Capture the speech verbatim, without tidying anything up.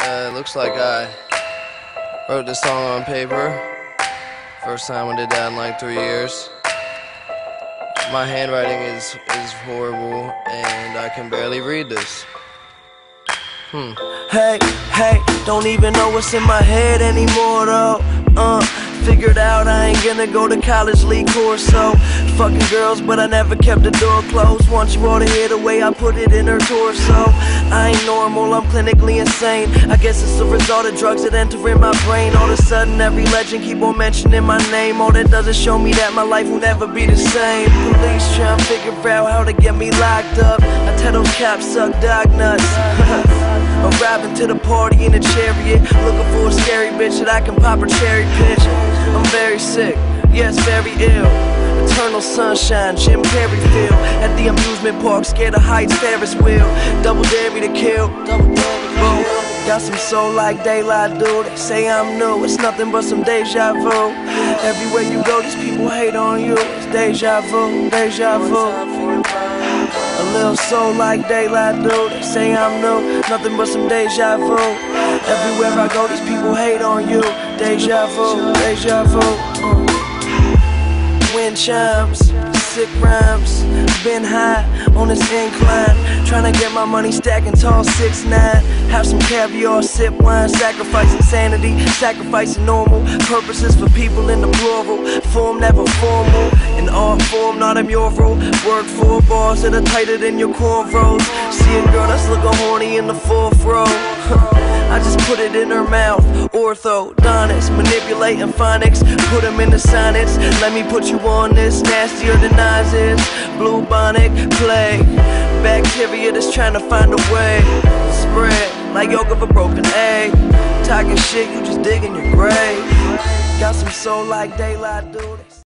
Uh, it looks like I wrote this song on paper. First time I did that in like three years. My handwriting is, is horrible and I can barely read this. Hmm. Hey, hey, don't even know what's in my head anymore though. Uh, figured out I ain't gonna go to college league course, so fucking girls, but I never kept the door closed. Want you all to hear the way I put it in her torso. I ain't normal, I'm clinically insane. I guess it's the result of drugs that enter in my brain. All of a sudden every legend keep on mentioning my name. All that does is show me that my life will never be the same. Police trying to figure out how to get me locked up. I tell those cops suck dog nuts. Arriving to the party in a chariot, looking for a scary bitch that I can pop her cherry pitch. I'm very sick, yes, very ill. Eternal sunshine, Jim Carrey feel. At the amusement park, scared of heights, Ferris wheel. Double dare me to kill. Whoa. Got some soul like daylight, dude. They say I'm new, it's nothing but some deja vu. Everywhere you go, these people hate on you. It's deja vu, deja vu. A little soul like daylight, dude. They say I'm new, nothing but some deja vu. Everywhere I go, these people hate on you. Deja vu, deja vu. uh. Wind chimes, sick rhymes. Been high on this incline, trying to get my money stacking tall, six nine. Have some caviar, sip wine, sacrificing sanity, sacrificing normal purposes for people in the plural. Form never formal, in art form, not a mural. Work for bars that are tighter than your cornrows. See a girl that's looking horny in the fourth row. I just put it in her mouth. Orthodontist, manipulating phonics, put them in the sonnets. Let me put you on this, nastier than Nas is. Bubonic plague, bacteria that's trying to find a way. Spread like yolk of a broken egg. Talking shit, you just digging your grave. Got some soul like daylight, dude.